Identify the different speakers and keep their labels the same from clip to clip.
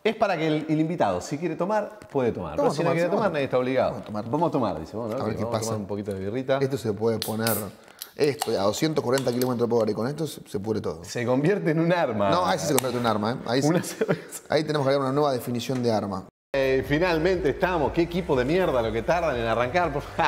Speaker 1: Es para que el invitado, si quiere tomar, puede tomar. Pero si no quiere tomar, nadie está obligado. Vamos a tomar, dice. Bueno,
Speaker 2: a ver qué
Speaker 1: vamos
Speaker 2: pasa.
Speaker 1: A tomar un poquito de birrita.
Speaker 2: Esto se puede poner... Esto a 240 kilómetros por hora y con esto se pudre todo.
Speaker 1: Se convierte en un arma.
Speaker 2: No, ahí sí se convierte en un arma. ¿eh? Ahí tenemos que dar una nueva definición de arma.
Speaker 1: Finalmente estamos. Qué equipo de mierda lo que tardan en arrancar.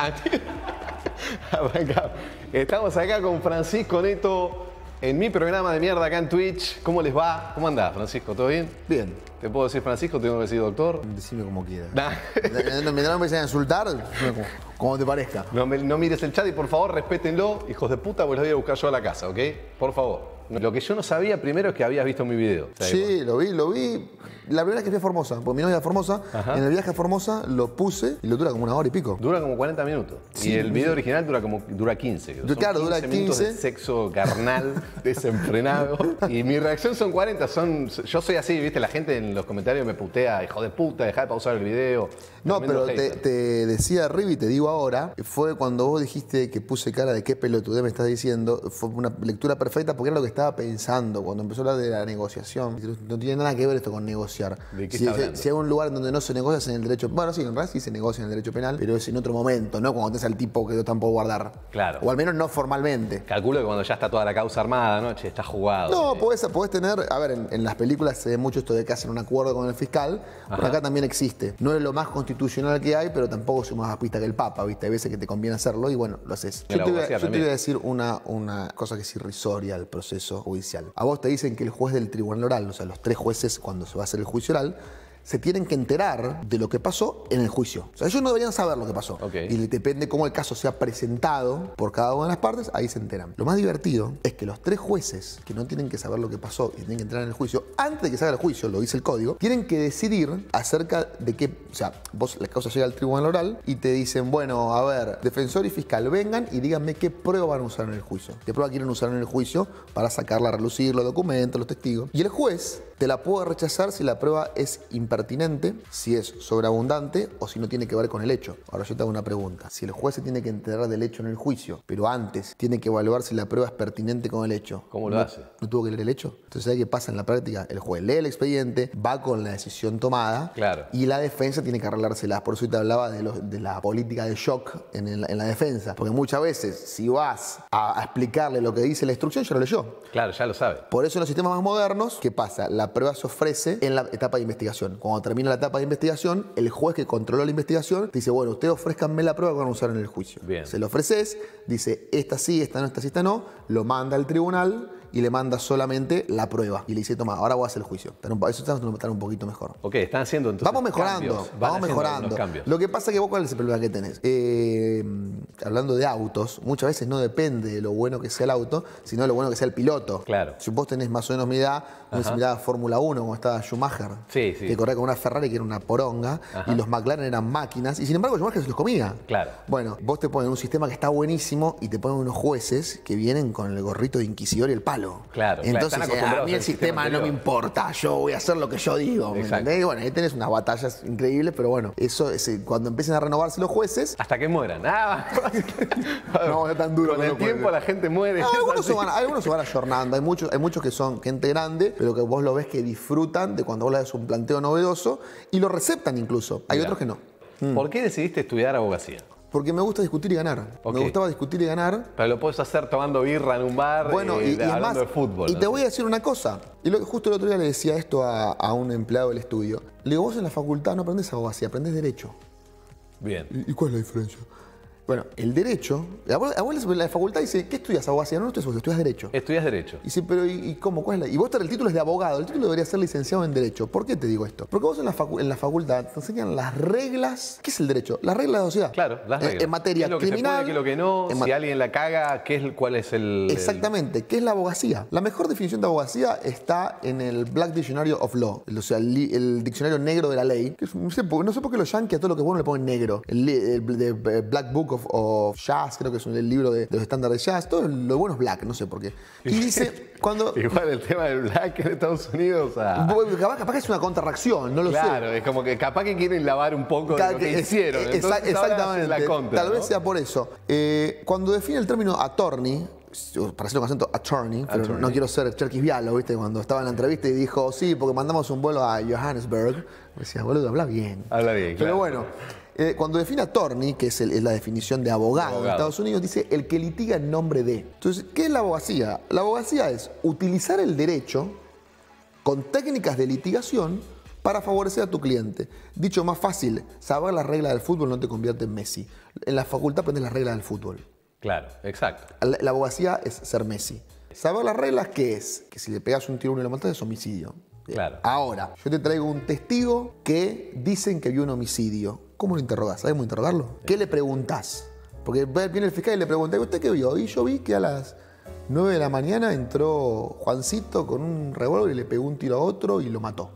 Speaker 1: Arrancamos. Estamos acá con Francisco Neto en mi programa de mierda acá en Twitch. ¿Cómo les va? ¿Cómo andás, Francisco? ¿Todo bien?
Speaker 2: Bien.
Speaker 1: ¿Te puedo decir Francisco? ¿Te tengo que decir doctor?
Speaker 2: Decime como quieras.
Speaker 1: Nah.
Speaker 2: Mientras no me empiecen a insultar, como te parezca.
Speaker 1: No mires el chat y por favor respétenlo, hijos de puta, pues los voy a buscar yo a la casa, ¿ok? Por favor. Lo que yo no sabía primero es que habías visto mi video.
Speaker 2: Sí, lo vi. La primera vez que fui a Formosa, porque mi novia es de Formosa, en el viaje a Formosa lo puse y lo dura como 1 hora y pico.
Speaker 1: Dura como 40 minutos.
Speaker 2: Sí,
Speaker 1: y el video original dura 15.
Speaker 2: Claro, dura
Speaker 1: 15 minutos
Speaker 2: 15.
Speaker 1: de sexo carnal, desenfrenado. Y mi reacción son 40. Yo soy así, ¿viste? La gente en los comentarios me putea, hijo de puta, dejá de pausar el video.
Speaker 2: No,
Speaker 1: Tremendo
Speaker 2: pero
Speaker 1: hater.
Speaker 2: te decía Rivi, te digo ahora, fue cuando vos dijiste que puse cara de qué pelotudez me estás diciendo, fue una lectura perfecta porque era lo que estaba pensando cuando empezó a hablar de la negociación. No tiene nada que ver esto con negociar.
Speaker 1: ¿De qué está hablando?
Speaker 2: Si hay un lugar donde no se negocia es en el derecho, bueno, sí, en realidad sí se negocia en el derecho penal, pero es en otro momento, no cuando tenés al tipo que no tampoco guardar.
Speaker 1: Claro.
Speaker 2: O al menos no formalmente.
Speaker 1: Calculo que cuando ya está toda la causa armada, ¿no? Che, está jugado.
Speaker 2: No, podés tener, a ver, en las películas se ve mucho esto de que hacen un acuerdo con el fiscal, pero acá también existe. No es lo más constitucional que hay, pero tampoco soy más apista que el Papa, ¿viste? Hay veces que te conviene hacerlo y bueno, lo haces. Yo te voy a decir una cosa que es irrisoria al proceso judicial. A vos te dicen que el juez del tribunal oral, o sea, los 3 jueces cuando se va a hacer el juicio oral, se tienen que enterar de lo que pasó en el juicio. O sea, ellos no deberían saber lo que pasó.
Speaker 1: Okay.
Speaker 2: Y depende cómo el caso sea presentado por cada una de las partes, ahí se enteran. Lo más divertido es que los 3 jueces que no tienen que saber lo que pasó y tienen que entrar en el juicio, antes de que se haga el juicio, lo dice el código, tienen que decidir acerca de qué, o sea, vos la causa llega al tribunal oral y te dicen, bueno, a ver, defensor y fiscal, vengan y díganme qué prueba van a usar en el juicio. ¿Qué prueba quieren usar en el juicio para sacarla a relucir, los documentos, los testigos? Y el juez te la puede rechazar si la prueba es impertinente, si es sobreabundante o si no tiene que ver con el hecho. Ahora yo te hago una pregunta. Si el juez se tiene que enterar del hecho en el juicio, pero antes tiene que evaluar si la prueba es pertinente con el hecho.
Speaker 1: ¿Cómo lo hace?
Speaker 2: ¿No tuvo que leer el hecho? Entonces, ¿sabes qué pasa en la práctica? El juez lee el expediente, va con la decisión tomada y la defensa tiene que arreglárselas. Por eso te hablaba de la política de shock en la defensa. Porque muchas veces, si vas a explicarle lo que dice la instrucción, ya lo leyó.
Speaker 1: Claro, ya lo sabe.
Speaker 2: Por eso en los sistemas más modernos, ¿qué pasa? La prueba se ofrece en la etapa de investigación. Cuando termina la etapa de investigación, el juez que controla la investigación te dice, bueno, ustedes ofrézcanme la prueba que van a usar en el juicio.
Speaker 1: Bien.
Speaker 2: Se lo ofreces, dice, esta sí, esta no, esta sí, esta no, lo manda al tribunal y le manda solamente la prueba. Y le dice, toma, ahora voy a hacer el juicio. Eso está un poquito mejor.
Speaker 1: Ok, están haciendo entonces
Speaker 2: vamos mejorando,
Speaker 1: cambios.
Speaker 2: vamos mejorando. Lo que pasa es que vos, ¿cuál es el problema que tenés? Hablando de autos, muchas veces no depende de lo bueno que sea el auto, sino de lo bueno que sea el piloto.
Speaker 1: Claro.
Speaker 2: Si vos tenés más o menos mi edad, muy similar a Fórmula 1, como estaba Schumacher, que corría con una Ferrari que era una poronga, y los McLaren eran máquinas, y sin embargo Schumacher se los comía.
Speaker 1: Claro.
Speaker 2: Bueno, vos te ponen un sistema que está buenísimo y te ponen unos jueces que vienen con el gorrito de inquisidor y el palo.
Speaker 1: Claro.
Speaker 2: Entonces,
Speaker 1: Están
Speaker 2: a mí el sistema no me importa, yo voy a hacer lo que yo digo. ¿Me entendés? Y bueno, ahí tenés unas batallas increíbles, pero bueno, eso cuando empiecen a renovarse los jueces.
Speaker 1: Hasta que mueran.
Speaker 2: No es tan duro.
Speaker 1: Con el tiempo la gente muere.
Speaker 2: Algunos se van ayornando. Hay muchos que son gente grande, pero que vos lo ves que disfrutan de cuando vos le das un planteo novedoso y lo receptan incluso. Hay otros que no.
Speaker 1: ¿Por qué decidiste estudiar abogacía?
Speaker 2: Porque me gusta discutir y ganar. Me gustaba discutir y ganar.
Speaker 1: Pero lo puedes hacer tomando birra en un bar, y hablando de fútbol.
Speaker 2: Y te voy a decir una cosa. Y justo el otro día le decía esto a un empleado del estudio. Le digo, vos en la facultad no aprendés abogacía, aprendés derecho.
Speaker 1: Bien.
Speaker 2: ¿Y cuál es la diferencia? Bueno, el derecho, la facultad dice, ¿qué estudias abogacía? No, estudias derecho.
Speaker 1: Estudias derecho.
Speaker 2: Y dice, pero ¿y cómo? ¿Cuál es la? Y vos el título es de abogado, el título debería ser licenciado en derecho. ¿Por qué te digo esto? Porque vos en la facultad te enseñan las reglas. ¿Qué es el derecho? Las reglas de la sociedad.
Speaker 1: Claro, las reglas.
Speaker 2: En materia criminal.
Speaker 1: ¿Qué es lo que se puede, qué es lo que no? Si alguien la caga, ¿cuál es el...?
Speaker 2: Exactamente, ¿qué es la abogacía? La mejor definición de abogacía está en el Black Dictionary of Law, o sea, el diccionario negro de la ley. Que no sé por qué los yankees a todo lo que es bueno le ponen negro. El Black Book of Jazz, creo que es el libro de los estándares de jazz, todo lo bueno es black, no sé por qué. Y dice, cuando...
Speaker 1: Igual el tema del black en Estados Unidos...
Speaker 2: Capaz que es una contrarreacción, no lo sé.
Speaker 1: Claro, es como que capaz que quieren lavar un poco de lo que hicieron.
Speaker 2: Exactamente,
Speaker 1: la contra,
Speaker 2: tal vez sea por eso. Cuando define el término attorney, para hacerlo con acento, attorney, pero
Speaker 1: Attorney.
Speaker 2: no quiero ser Cherkis Vialo, ¿viste? Cuando estaba en la entrevista y dijo, sí, porque mandamos un vuelo a Johannesburg. Me decía, boludo, habla bien.
Speaker 1: Habla bien,
Speaker 2: Pero
Speaker 1: claro.
Speaker 2: bueno, cuando define attorney, que es la definición de abogado en Estados Unidos, dice el que litiga en nombre de. Entonces, ¿qué es la abogacía? La abogacía es utilizar el derecho con técnicas de litigación para favorecer a tu cliente. Dicho más fácil, saber las reglas del fútbol no te convierte en Messi. En la facultad aprendes las reglas del fútbol.
Speaker 1: Claro, exacto.
Speaker 2: La abogacía es ser Messi. Saber las reglas, ¿qué es? Que si le pegas un tiro a uno y lo matas es homicidio.
Speaker 1: Claro.
Speaker 2: Ahora, yo te traigo un testigo que dicen que vio un homicidio. ¿Cómo lo interrogás? ¿Sabes cómo interrogarlo? ¿Qué le preguntás? Porque viene el fiscal y le pregunta, ¿usted qué vio? Y yo vi que a las 9 de la mañana entró Juancito con un revólver y le pegó un tiro a otro y lo mató.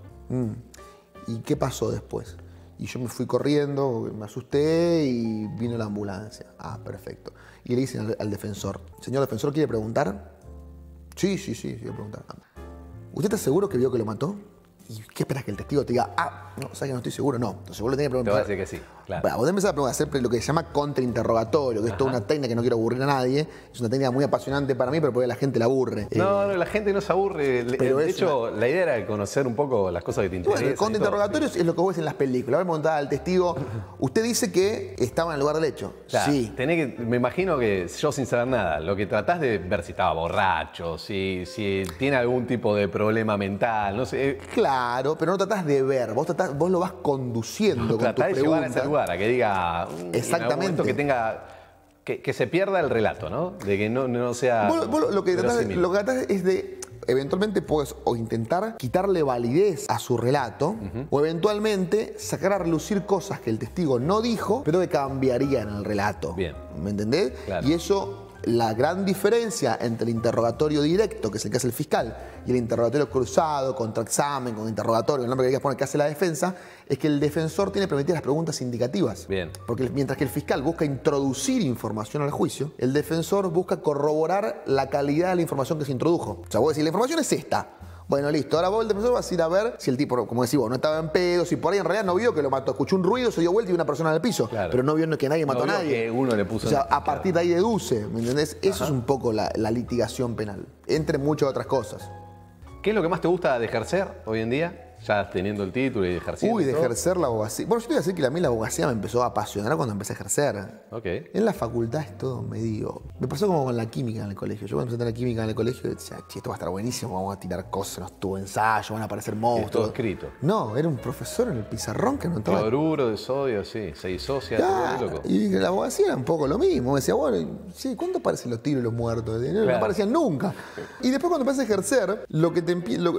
Speaker 2: ¿Y qué pasó después? Y yo me fui corriendo, me asusté y vino la ambulancia. Ah, perfecto. Y le dicen al defensor, señor defensor, ¿quiere preguntar? Sí, quiero preguntar. ¿Usted está seguro que vio que lo mató? ¿Y qué esperas que el testigo te diga? No, ¿sabes que no estoy seguro? No. Entonces vos le tenés que
Speaker 1: Te
Speaker 2: preguntar.
Speaker 1: voy a decir que sí, claro.
Speaker 2: Vos empezás a hacer lo que se llama contrainterrogatorio, que es toda una técnica que no quiero aburrir a nadie. Es una técnica muy apasionante para mí, pero porque la gente la aburre.
Speaker 1: No, la gente no se aburre.
Speaker 2: pero
Speaker 1: De
Speaker 2: es
Speaker 1: hecho, la idea era conocer un poco las cosas que te interesan.
Speaker 2: Bueno, el contrainterrogatorio es lo que vos ves en las películas. Vos le preguntás al testigo, usted dice que estaba en el lugar del hecho.
Speaker 1: Claro,
Speaker 2: Sí.
Speaker 1: me imagino que yo sin saber nada, lo que tratás de ver si estaba borracho, si tiene algún tipo de problema mental, no sé.
Speaker 2: Claro, pero no tratás de ver, vos lo vas conduciendo con tus
Speaker 1: Tratás de llevar a ese
Speaker 2: preguntas.
Speaker 1: lugar, a que diga.
Speaker 2: Exactamente.
Speaker 1: En algún momento que tenga. Que se pierda el relato, ¿no? De que no sea.
Speaker 2: Vos lo que
Speaker 1: verosímil.
Speaker 2: tratás es de. Eventualmente puedes o intentar quitarle validez a su relato o eventualmente sacar a relucir cosas que el testigo no dijo, pero que cambiarían el relato.
Speaker 1: Bien.
Speaker 2: ¿Me entendés?
Speaker 1: Claro.
Speaker 2: Y eso, la gran diferencia entre el interrogatorio directo, que es el que hace el fiscal, y el interrogatorio cruzado, contraexamen, con interrogatorio, el nombre que quieras poner que hace la defensa, es que el defensor tiene permitidas las preguntas indicativas.
Speaker 1: Bien.
Speaker 2: Porque mientras que el fiscal busca introducir información al juicio, el defensor busca corroborar la calidad de la información que se introdujo. O sea, vos decís, la información es esta. Bueno, listo. Ahora vos, el defensor, vas a ir a ver si el tipo, como decís vos, no estaba en pedo, si por ahí en realidad no vio que lo mató. Escuchó un ruido, se dio vuelta y vio una persona en el piso.
Speaker 1: Claro.
Speaker 2: Pero no vio que nadie mató
Speaker 1: No
Speaker 2: a
Speaker 1: vio
Speaker 2: nadie.
Speaker 1: que uno le puso
Speaker 2: O sea,
Speaker 1: en-
Speaker 2: a partir de ahí deduce, ¿me entendés? Eso es un poco la litigación penal, entre muchas otras cosas.
Speaker 1: ¿Qué es lo que más te gusta de ejercer hoy en día? Ya teniendo el título y ejerciendo.
Speaker 2: Uy,
Speaker 1: y
Speaker 2: de
Speaker 1: todo.
Speaker 2: ejercer la abogacía. Bueno, yo te voy a decir que a mí la abogacía me empezó a apasionar cuando empecé a ejercer.
Speaker 1: Ok.
Speaker 2: En la facultad es todo medio. Me pasó como con la química en el colegio. Yo cuando empecé a tener química en el colegio decía, che, esto va a estar buenísimo, vamos a tirar cosas, no estuvo ensayo, van a aparecer monstruos.
Speaker 1: todo escrito.
Speaker 2: No, era un profesor en el pizarrón que no estaba.
Speaker 1: Cloruro de sodio, sí. Se disocia, todo
Speaker 2: Claro,
Speaker 1: loco.
Speaker 2: y la abogacía era un poco lo mismo. Me decía, bueno, sí, ¿cuándo aparecen los tiros y los muertos? No
Speaker 1: Claro.
Speaker 2: aparecían nunca. Y después cuando empecé a ejercer, lo que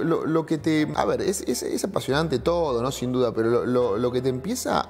Speaker 2: te a ver, es apasionante todo, ¿no? Sin duda, pero lo que te empieza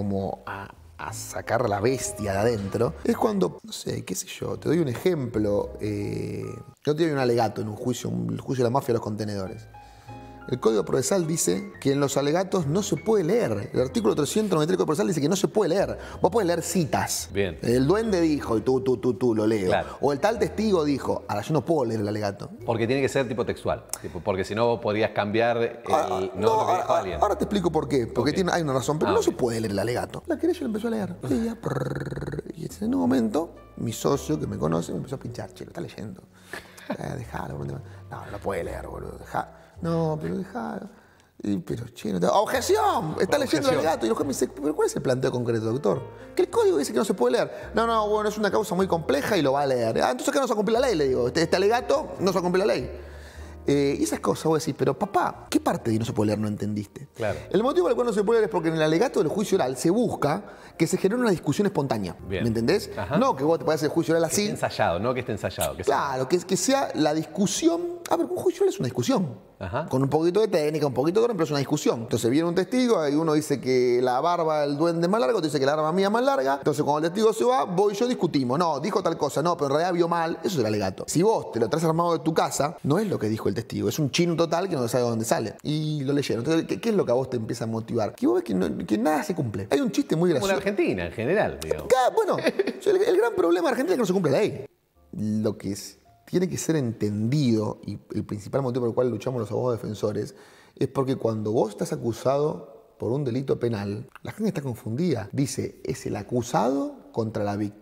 Speaker 2: a sacar la bestia de adentro es cuando, no sé, qué sé yo, te doy un ejemplo. Yo te doy un alegato en un juicio de la mafia de los contenedores. El Código Procesal dice que en los alegatos no se puede leer. El artículo 393 del Código Procesal dice que no se puede leer. Vos podés leer citas.
Speaker 1: Bien.
Speaker 2: El duende dijo y tú lo leo.
Speaker 1: Claro.
Speaker 2: O el tal testigo dijo. Ahora, yo no puedo leer el alegato.
Speaker 1: Porque tiene que ser tipo textual. Porque si no podrías cambiar lo que dijo alguien.
Speaker 2: Ahora te explico por qué. Porque
Speaker 1: Ok.
Speaker 2: hay una razón, pero
Speaker 1: Ah,
Speaker 2: no
Speaker 1: ok.
Speaker 2: se puede leer el alegato. La querella lo empezó a leer. Leía, y en un momento, mi socio, que me conoce, me empezó a pinchar. Che, lo está leyendo. Dejalo. No puede leer, boludo. No, pero dejalo. Pero, che, no te... ¡Objeción! Está leyendo el alegato. Y el juez me dice, ¿pero cuál es el planteo concreto, doctor? Que el código dice que no se puede leer. No, bueno, es una causa muy compleja y lo va a leer. Entonces que no se cumple la ley, le digo. Este alegato no se cumple la ley. Y esas cosas, vos decís, pero papá, ¿qué parte de no se puede leer no entendiste?
Speaker 1: Claro.
Speaker 2: El motivo por el cual no se puede leer es porque en el alegato del juicio oral se busca que se genere una discusión espontánea.
Speaker 1: Bien.
Speaker 2: ¿Me entendés?
Speaker 1: Ajá.
Speaker 2: No que vos te parece el juicio oral
Speaker 1: Que esté
Speaker 2: así.
Speaker 1: ensayado, no que esté ensayado. Que sea-
Speaker 2: Claro, que sea la discusión. A ver, un juicio oral es una discusión.
Speaker 1: Ajá.
Speaker 2: Con un poquito de técnica, un poquito de orden, pero es una discusión. Entonces viene un testigo y uno dice que la barba del duende es más larga, otro dice que la barba mía es más larga. Entonces cuando el testigo se va, vos y yo discutimos. No, dijo tal cosa, no, pero en realidad vio mal. Eso es el alegato. Si vos te lo traes armado de tu casa, no es lo que dijo el testigo. Es un chino total que no sabe de dónde sale. Y lo leyeron. Entonces, ¿qué es lo que a vos te empieza a motivar? Que vos ves que nada se cumple. Hay un chiste muy
Speaker 1: Como
Speaker 2: gracioso.
Speaker 1: la Argentina en general, digamos.
Speaker 2: Bueno, el gran problema de Argentina es que no se cumple la ley. Lo que tiene que ser entendido, y el principal motivo por el cual luchamos los abogados defensores, es porque cuando vos estás acusado por un delito penal, la gente está confundida. Dice, es el acusado contra la víctima.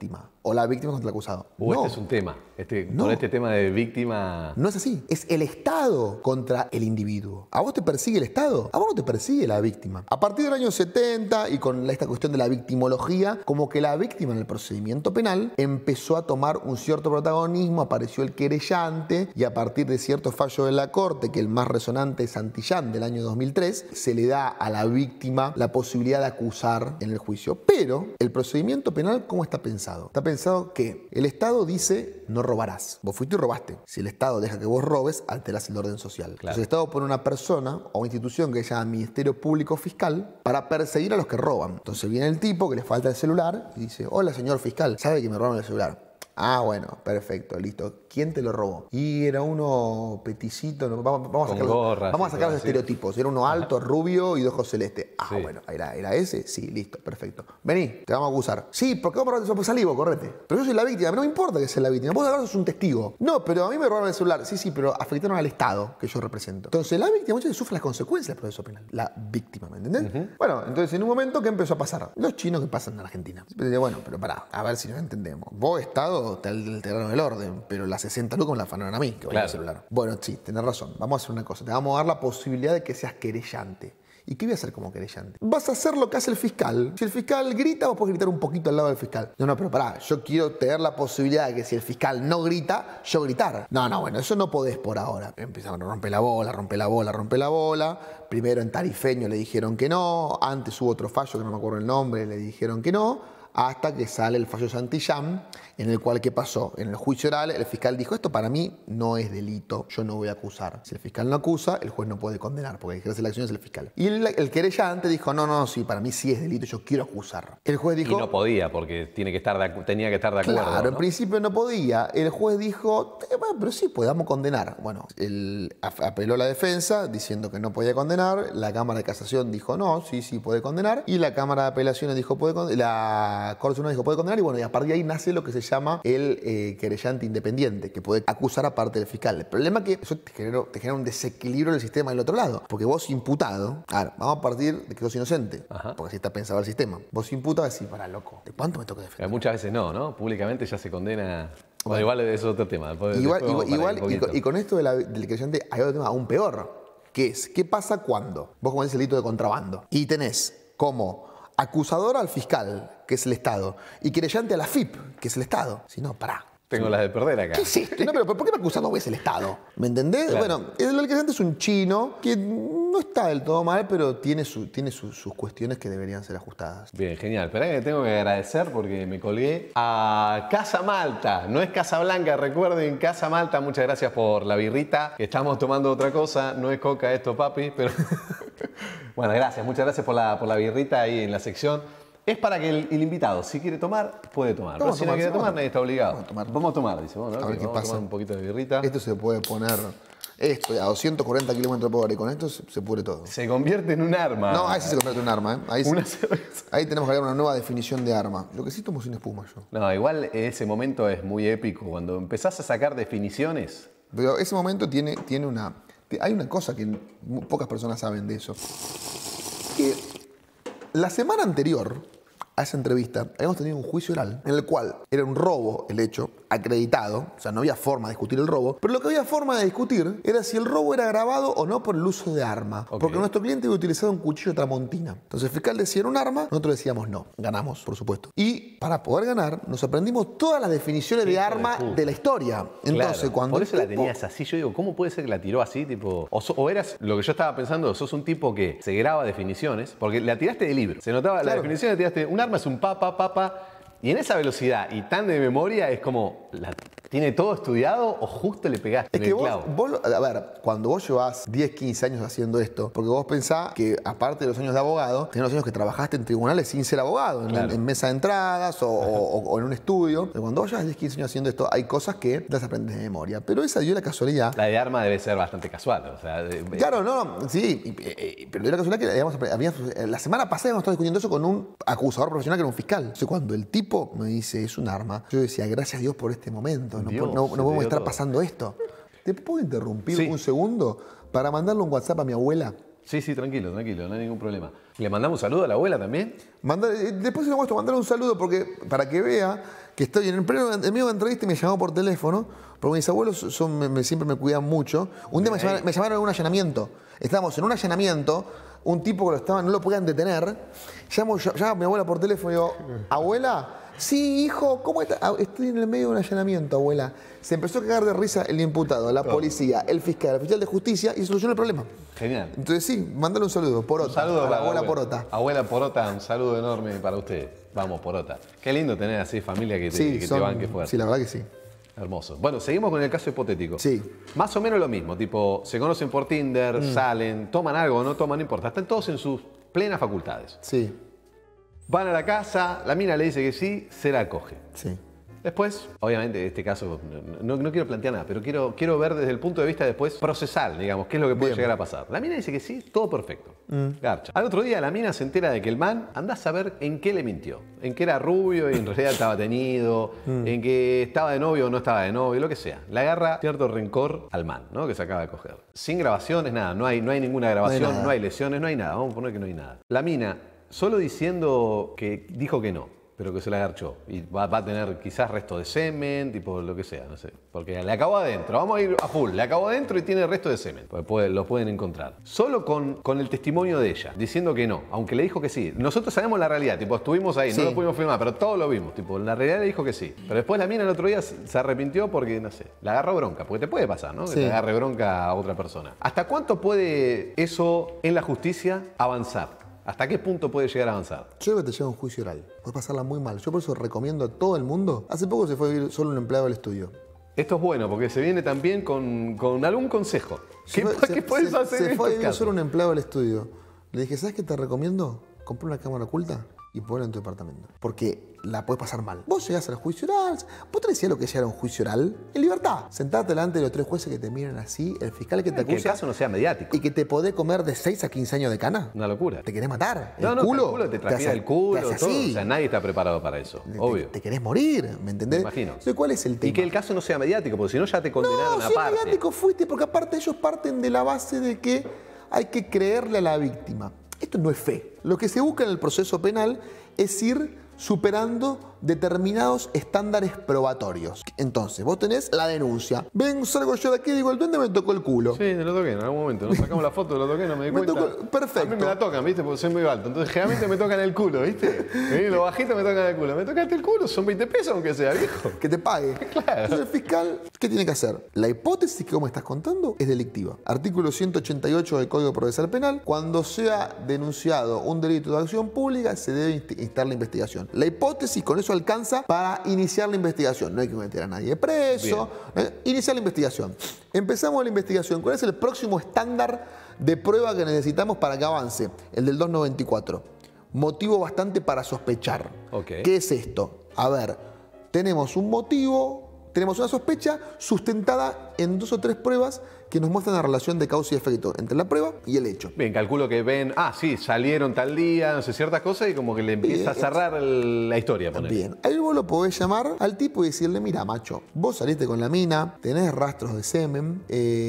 Speaker 2: o la víctima contra el acusado. No.
Speaker 1: Este es un tema. Con este tema de víctima...
Speaker 2: No es así. Es el Estado contra el individuo. ¿A vos te persigue el Estado? A vos no te persigue la víctima. A partir del año 70 y con esta cuestión de la victimología, como que la víctima en el procedimiento penal empezó a tomar un cierto protagonismo, apareció el querellante y a partir de cierto fallo de la Corte, que el más resonante es Santillán del año 2003, se le da a la víctima la posibilidad de acusar en el juicio. Pero el procedimiento penal, ¿cómo está pensado? Está pensado que el Estado dice no robarás. Vos fuiste y robaste. Si el Estado deja que vos robes, alterás el orden social. Claro. Entonces el Estado pone una persona o institución que se llama Ministerio Público Fiscal para perseguir a los que roban. Entonces viene el tipo que le falta el celular y dice, hola señor fiscal, ¿sabe que me robaron el celular? Ah, bueno, perfecto, listo. ¿Quién te lo robó? Y era uno peticito, vamos a sacar los estereotipos. Era uno alto, rubio y de ojos celestes. Ah, sí. Bueno, ¿era ese? Sí, listo, perfecto. Vení, te vamos a acusar. Sí, porque vos me salí vos, correte. Pero yo soy la víctima, no me importa que sea la víctima. Vos acá sos un testigo. No, pero a mí me robaron el celular. Sí, pero afectaron al Estado que yo represento. Entonces la víctima muchas veces sufre las consecuencias del proceso penal. La víctima, ¿me entendés? Bueno, entonces en un momento, ¿qué empezó a pasar? Los chinos que pasan en Argentina. Bueno, pero pará, a ver si nos entendemos. Vos, Estado, te alteraron el orden, pero las 60 lucas me la afanaron a mí, que voy a celular. Bueno, sí, tenés razón. Vamos a hacer una cosa. Te vamos a dar la posibilidad de que seas querellante. ¿Y qué voy a hacer como querellante? Vas a hacer lo que hace el fiscal. Si el fiscal grita, vos podés gritar un poquito al lado del fiscal. No, pero pará, yo quiero tener la posibilidad de que si el fiscal no grita, yo gritar. No, bueno, eso no podés por ahora. Empezaron a romper la bola. Primero en Tarifeño le dijeron que no. Antes hubo otro fallo que no me acuerdo el nombre, le dijeron que no. Hasta que sale el fallo Santillán, en el cual, ¿qué pasó? En el juicio oral, el fiscal dijo, esto para mí no es delito, yo no voy a acusar. Si el fiscal no acusa, el juez no puede condenar, porque el que ejerce la acción es el fiscal. Y el querellante dijo, no, sí, para mí sí es delito, yo quiero acusar. El juez dijo...
Speaker 1: Y no podía, porque tenía que estar de acuerdo.
Speaker 2: Claro,
Speaker 1: ¿no?
Speaker 2: En principio no podía. El juez dijo, bueno, pero sí, podamos condenar. Bueno, apeló la defensa, diciendo que no podía condenar. La Cámara de Casación dijo, no, sí, puede condenar. Y la Cámara de Apelaciones dijo, puede condenar. La Corte Suprema dijo, puede condenar. Y bueno, y a partir de ahí nace lo que se llama el querellante independiente, que puede acusar aparte del fiscal. El problema es que eso te genera un desequilibrio en el sistema del otro lado. Porque vos imputado, vamos a partir de que sos inocente. Ajá. Porque así está pensado el sistema. Vos imputado decís, para loco, ¿de cuánto me toca defender?
Speaker 1: Pero muchas veces no. Públicamente ya se condena. Bueno, igual es otro tema.
Speaker 2: Y con esto del querellante hay otro tema aún peor. Que es, ¿qué pasa cuando vos cometés el delito de contrabando y tenés como acusador al fiscal, que es el Estado, y querellante a la FIP, que es el Estado? Si no, pará.
Speaker 1: Tengo las de perder acá.
Speaker 2: ¿Qué es esto? No, pero ¿por qué me acusan dos veces el Estado? ¿Me entendés? Claro. Bueno, el querellante es un chino que no está del todo mal, pero tiene sus cuestiones que deberían ser ajustadas.
Speaker 1: Bien, genial. Esperá que tengo que agradecer porque me colgué a Casa Malta. No es Casa Blanca, recuerden, Casa Malta. Muchas gracias por la birrita. Estamos tomando otra cosa. No es coca esto, papi, pero... Bueno, gracias. Muchas gracias por la birrita ahí en la sección. Es para que el invitado, si quiere tomar, puede tomar. Pero si no quiere tomar, nadie está obligado. Vamos a tomar, dice. Bueno,
Speaker 2: a ver qué pasa.
Speaker 1: Tomar un poquito de birrita.
Speaker 2: Esto se puede poner a 240 km/h y con esto se pudre todo.
Speaker 1: Se convierte en un arma.
Speaker 2: No, ahí sí se convierte en un arma. Ahí tenemos que dar una nueva definición de arma. Lo que sí tomo sin espuma yo.
Speaker 1: No, igual ese momento es muy épico. Cuando empezás a sacar definiciones.
Speaker 2: Pero ese momento tiene una... Hay una cosa que pocas personas saben de eso. Que la semana anterior a esa entrevista habíamos tenido un juicio oral en el cual era un robo el hecho, acreditado, o sea, no había forma de discutir el robo, pero lo que había forma de discutir era si el robo era agravado o no por el uso de arma. Okay. Porque nuestro cliente había utilizado un cuchillo tramontina. Entonces el fiscal decía era un arma, nosotros decíamos no. Ganamos, por supuesto. Y para poder ganar, nos aprendimos todas las definiciones de arma de la historia. Entonces,
Speaker 1: claro,
Speaker 2: cuando
Speaker 1: por eso la tenías así. Yo digo, ¿cómo puede ser que la tiró así? Tipo, o eras, lo que yo estaba pensando, sos un tipo que se graba definiciones, porque la tiraste de libro. Se notaba, la definición la tiraste, un arma es un pa. Y en esa velocidad y tan de memoria es como, ¿tiene todo estudiado o justo le pegaste en el clavo?
Speaker 2: A ver, cuando vos llevás 10, 15 años haciendo esto, porque vos pensás que aparte de los años de abogado, tenés los años que trabajaste en tribunales sin ser abogado, claro, en mesa de entradas o en un estudio. Pero cuando vos llevas 10, 15 años haciendo esto, hay cosas que las aprendes de memoria. Pero esa dio la casualidad.
Speaker 1: La de arma debe ser bastante casual. O sea,
Speaker 2: claro, no, sí, pero dio la casualidad que la semana pasada habíamos estado discutiendo eso con un acusador profesional que era un fiscal. Entonces, cuando el tipo me dice, es un arma, yo decía, gracias a Dios por este momento. No podemos estar pasando esto. ¿Te puedo interrumpir un segundo para mandarle un WhatsApp a mi abuela?
Speaker 1: Sí, sí, tranquilo, tranquilo, no hay ningún problema. ¿Le mandamos un saludo a la abuela también?
Speaker 2: Después se lo muestro, mandar un saludo para que vea que estoy en medio de la entrevista y me llamó por teléfono, porque mis abuelos siempre me cuidan mucho. Un día me llamaron a un allanamiento. Estábamos en un allanamiento, un tipo que no lo podían detener. Llamo a mi abuela por teléfono y digo, abuela, sí, hijo, ¿cómo estás? Estoy en el medio de un allanamiento, abuela. Se empezó a cagar de risa el imputado, la policía, el fiscal, el oficial de justicia y solucionó el problema.
Speaker 1: Genial.
Speaker 2: Entonces sí, mandale un saludo, Porota.
Speaker 1: Un saludo
Speaker 2: a la abuela Porota.
Speaker 1: Abuela Porota, un saludo enorme para usted. Vamos, Porota. Qué lindo tener así familia que te banque fuerte.
Speaker 2: Sí, la verdad que sí.
Speaker 1: Hermoso. Bueno, seguimos con el caso hipotético.
Speaker 2: Sí.
Speaker 1: Más o menos lo mismo, tipo, se conocen por Tinder, salen, toman algo o no toman, no importa. Están todos en sus plenas facultades.
Speaker 2: Sí.
Speaker 1: Van a la casa, la mina le dice que sí, se la coge.
Speaker 2: Sí.
Speaker 1: Después, obviamente, en este caso, no quiero plantear nada, pero quiero ver desde el punto de vista después procesal, digamos, qué es lo que puede llegar a pasar. La mina dice que sí, todo perfecto. Garcha. Al otro día la mina se entera de que el man, anda a saber en qué le mintió. En que era rubio y en realidad estaba tenido, en que estaba de novio o no estaba de novio, lo que sea. Le agarra cierto rencor al man, ¿no? Que se acaba de coger. Sin grabaciones, nada, no hay ninguna grabación, no hay lesiones, no hay nada. Vamos a poner que no hay nada. La mina, solo diciendo que dijo que no, pero que se la agarchó. Y va a tener quizás resto de semen, tipo lo que sea, no sé. Porque le acabó adentro, vamos a ir a full. Le acabó adentro y tiene resto de semen. Lo pueden encontrar. Solo con el testimonio de ella, diciendo que no, aunque le dijo que sí. Nosotros sabemos la realidad, tipo, estuvimos ahí, no lo pudimos filmar, pero todos lo vimos. Tipo, la realidad le dijo que sí. Pero después la mina el otro día se arrepintió porque, no sé, le agarró bronca. Porque te puede pasar, ¿no? Que te agarre bronca a otra persona. ¿Hasta cuánto puede eso en la justicia avanzar? ¿Hasta qué punto puede llegar a avanzar?
Speaker 2: Yo creo que te lleva un juicio oral. Puedes pasarla muy mal. Yo por eso recomiendo a todo el mundo. Hace poco se fue a vivir solo un empleado del estudio.
Speaker 1: Esto es bueno, porque se viene también con algún consejo. ¿Qué puedes hacer en
Speaker 2: Se fue a vivir
Speaker 1: casos?
Speaker 2: solo un empleado del estudio. Le dije, ¿sabes qué te recomiendo? Compré una cámara oculta y ponla en tu departamento. Porque la puedes pasar mal. Vos llegás al juicio oral. ¿Vos te decías lo que es llegar a un juicio oral? En libertad. Sentarte delante de los 3 jueces que te miran así, el fiscal que te acusa.
Speaker 1: Que el caso no sea mediático.
Speaker 2: Y que te podés comer de 6 a 15 años de cana.
Speaker 1: Una locura.
Speaker 2: ¿Te querés matar?
Speaker 1: No, te transpira el culo, todo.
Speaker 2: Así.
Speaker 1: O sea, nadie está preparado para eso, obvio.
Speaker 2: Te querés morir, ¿me entendés?
Speaker 1: Me imagino.
Speaker 2: Entonces, ¿cuál es el tema?
Speaker 1: Y que el caso no sea mediático, porque si no ya te condenaron
Speaker 2: No,
Speaker 1: a
Speaker 2: si
Speaker 1: parte.
Speaker 2: es mediático fuiste, porque aparte ellos parten de la base de que hay que creerle a la víctima. Esto no es fe. Lo que se busca en el proceso penal es ir superando determinados estándares probatorios. Entonces, vos tenés la denuncia. Ven, salgo yo de aquí y digo, el duende me tocó el culo.
Speaker 1: Sí, me lo toqué en algún momento. Nos sacamos la foto, lo toqué, no me di cuenta.
Speaker 2: Perfecto.
Speaker 1: A mí me la tocan, ¿viste? Porque soy muy alto. Entonces, generalmente me tocan el culo, ¿viste? Lo bajito me tocan el culo. Me tocaste el culo, son 20 pesos aunque sea, viejo.
Speaker 2: Que te pague.
Speaker 1: Claro.
Speaker 2: Entonces, el fiscal, ¿qué tiene que hacer? La hipótesis que vos me estás contando es delictiva. Artículo 188 del Código Procesal Penal. Cuando sea denunciado un delito de acción pública, se debe instar la investigación. La hipótesis con eso alcanza para iniciar la investigación. No hay que meter a nadie preso. Iniciar la investigación. Empezamos la investigación. ¿Cuál es el próximo estándar de prueba que necesitamos para que avance? El del 294. Motivo bastante para sospechar.
Speaker 1: Okay.
Speaker 2: ¿Qué es esto? A ver, tenemos un motivo, tenemos una sospecha sustentada en 2 o 3 pruebas que nos muestran la relación de causa y efecto entre la prueba y el hecho.
Speaker 1: Bien, calculo que ven, sí, salieron tal día, no sé, ciertas cosas y como que le empieza a cerrar la historia. Ponele.
Speaker 2: Bien, ahí vos lo podés llamar al tipo y decirle, mira, macho, vos saliste con la mina, tenés rastros de semen,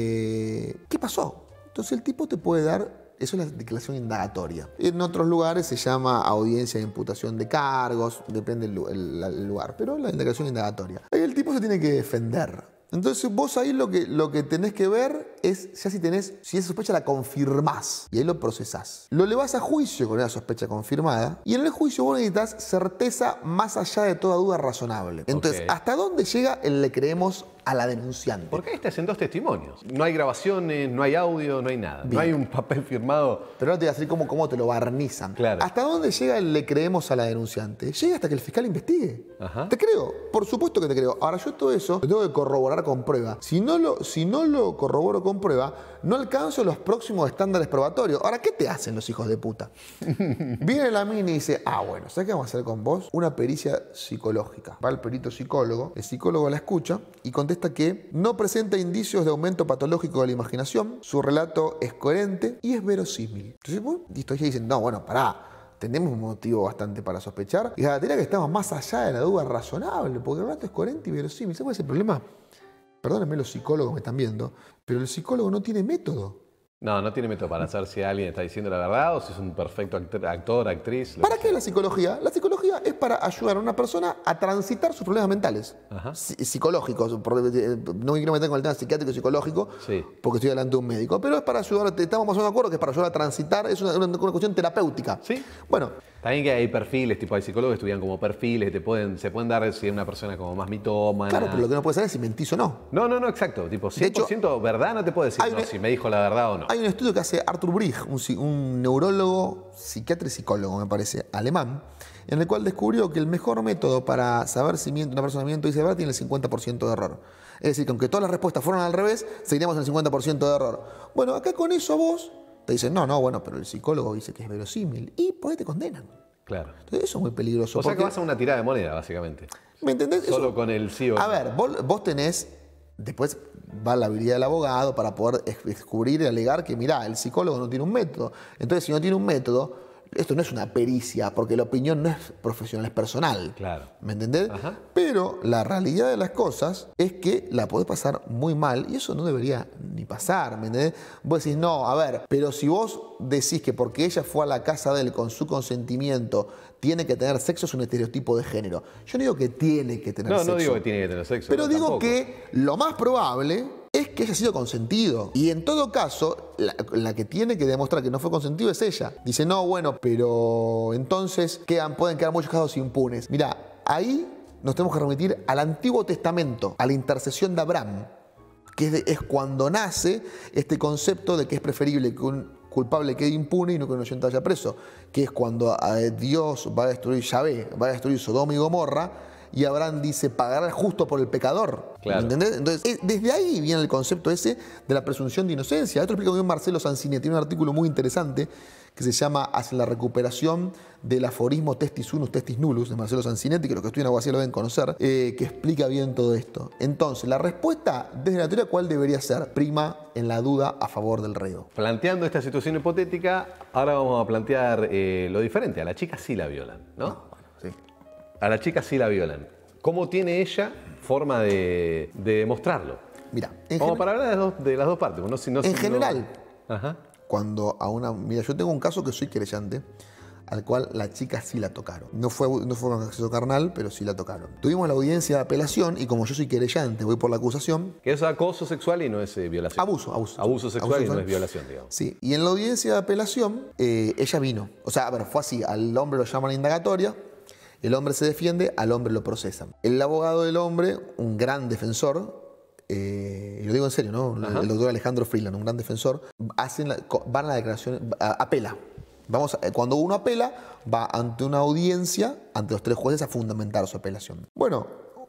Speaker 2: ¿qué pasó? Entonces el tipo te puede dar. Eso es la declaración indagatoria. En otros lugares se llama audiencia de imputación de cargos, depende el lugar, pero la declaración indagatoria. Ahí el tipo se tiene que defender. Entonces vos ahí lo que tenés que ver es ya si esa sospecha la confirmás y ahí lo procesás. Lo elevás a juicio con esa sospecha confirmada y en el juicio vos necesitas certeza más allá de toda duda razonable. Entonces, ¿hasta dónde llega el le creemos a la denunciante?
Speaker 1: Porque ahí estás en 2 testimonios. No hay grabaciones, no hay audio, no hay nada.
Speaker 2: Bien.
Speaker 1: No hay un papel firmado.
Speaker 2: Pero no te voy a decir cómo te lo barnizan.
Speaker 1: Claro.
Speaker 2: ¿Hasta dónde llega el le creemos a la denunciante? Llega hasta que el fiscal investigue.
Speaker 1: Ajá.
Speaker 2: Te creo, por supuesto que te creo. Ahora yo todo eso lo tengo que corroborar con prueba. Si no lo corroboro con prueba, no alcanzo los próximos estándares probatorios. Ahora, ¿qué te hacen los hijos de puta? Viene la mina y dice, bueno, ¿sabes qué vamos a hacer con vos? Una pericia psicológica. Va el perito psicólogo, el psicólogo la escucha y contesta que no presenta indicios de aumento patológico de la imaginación, su relato es coherente y es verosímil. Entonces, vos, y estoy diciendo, no, bueno, pará. Tenemos un motivo bastante para sospechar. Y la teoría que estamos más allá de la duda razonable, porque el relato es coherente y verosímil. ¿Sabes cuál es el problema? Perdónenme los psicólogos que me están viendo, pero el psicólogo no tiene método.
Speaker 1: No, no tiene método para saber si alguien está diciendo la verdad o si es un perfecto actor, actriz.
Speaker 2: ¿Para qué la psicología? La psicología es para ayudar a una persona a transitar sus problemas mentales, psicológicos. No me quiero meter con el tema psiquiátrico y psicológico,
Speaker 1: Sí.
Speaker 2: porque estoy delante de un médico, pero es para ayudar, estamos más o menos de acuerdo que es para ayudar a transitar, es una cuestión terapéutica.
Speaker 1: Sí.
Speaker 2: Bueno,
Speaker 1: También que hay perfiles, tipo hay psicólogos que estudian como perfiles, se pueden dar si es una persona como más mitómana.
Speaker 2: claro, pero lo que no puede saber es si mentís o no.
Speaker 1: No, exacto. Tipo, 100%
Speaker 2: hecho,
Speaker 1: verdad no te puedo decir si me dijo la verdad o no.
Speaker 2: Hay un estudio que hace Arthur Brigg, un neurólogo, psiquiatra y psicólogo, me parece, alemán, en el cual descubrió que el mejor método para saber si miente una persona miente o dice verdad tiene el 50% de error. Es decir, que aunque todas las respuestas fueran al revés, seguiríamos en el 50% de error. Bueno, acá con eso vos te dicen, no, bueno, pero el psicólogo dice que es verosímil. Y por ahí te condenan.
Speaker 1: Claro.
Speaker 2: Entonces eso es muy peligroso.
Speaker 1: O sea que vas a una tirada de moneda, básicamente.
Speaker 2: ¿Me entendés?
Speaker 1: Solo con el sí o no.
Speaker 2: A ver, vos tenés, después va la habilidad del abogado para poder descubrir y alegar que, mirá, el psicólogo no tiene un método. Entonces, si no tiene un método, esto no es una pericia, porque la opinión no es profesional, es personal.
Speaker 1: Claro.
Speaker 2: ¿Me entendés?
Speaker 1: Ajá.
Speaker 2: Pero la realidad de las cosas es que la podés pasar muy mal y eso no debería ni pasar, ¿me entendés? Vos decís, no, a ver, pero si vos decís que porque ella fue a la casa de él con su consentimiento tiene que tener sexo, es un estereotipo de género. Yo no digo que tiene que tener sexo.
Speaker 1: No digo que tiene que tener sexo.
Speaker 2: Pero
Speaker 1: no,
Speaker 2: digo
Speaker 1: tampoco.
Speaker 2: que lo más probable es que haya sido consentido. Y en todo caso, la que tiene que demostrar que no fue consentido es ella. Dice, no, bueno, pero entonces pueden quedar muchos casos impunes. Mira, ahí nos tenemos que remitir al Antiguo Testamento, a la intercesión de Abraham, que es cuando nace este concepto de que es preferible que un culpable quede impune y no que un inocente vaya preso, que es cuando Dios va a destruir Yahvé, va a destruir Sodoma y Gomorra, y Abraham dice pagar al justo por el pecador.
Speaker 1: Claro.
Speaker 2: ¿Entendés? Entonces, desde ahí viene el concepto ese de la presunción de inocencia. Esto lo explica muy bien Marcelo Sanzini, tiene un artículo muy interesante que se llama Hacia la recuperación del aforismo testis unus, testis nullus, de Marcelo Sanzinetti, que los que estudian abogacía lo deben conocer, que explica bien todo esto. Entonces, la respuesta desde la teoría, ¿cuál debería ser? Prima en la duda a favor del reo.
Speaker 1: Planteando esta situación hipotética, ahora vamos a plantear lo diferente. A la chica sí la violan, ¿no?
Speaker 2: Bueno, sí.
Speaker 1: A la chica sí la violan. ¿Cómo tiene ella forma de demostrarlo?
Speaker 2: Mira,
Speaker 1: Como para hablar de las dos partes.
Speaker 2: en general,
Speaker 1: Ajá.
Speaker 2: cuando a una... Mira, yo tengo un caso que soy querellante, al cual la chica sí la tocaron. No fue un acceso carnal, pero sí la tocaron. Tuvimos la audiencia de apelación y como yo soy querellante, voy por la acusación.
Speaker 1: Que es acoso sexual y no es violación.
Speaker 2: Abuso
Speaker 1: Abuso sexual y no es violación, digamos.
Speaker 2: Sí, y en la audiencia de apelación, ella vino. O sea, a ver, fue así. Al hombre lo llaman a indagatoria, el hombre se defiende, al hombre lo procesan. El abogado del hombre, un gran defensor, y lo digo en serio, ¿no? El doctor Alejandro Freeland, un gran defensor, van a la declaración, apela. Cuando uno apela, va ante una audiencia, ante los tres jueces, a fundamentar su apelación. Bueno,